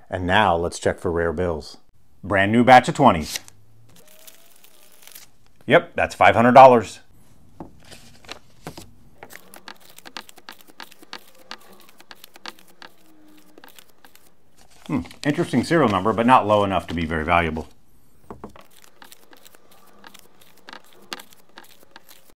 And now let's check for rare bills. Brand new batch of 20s. Yep, that's $500. Interesting serial number, but not low enough to be very valuable.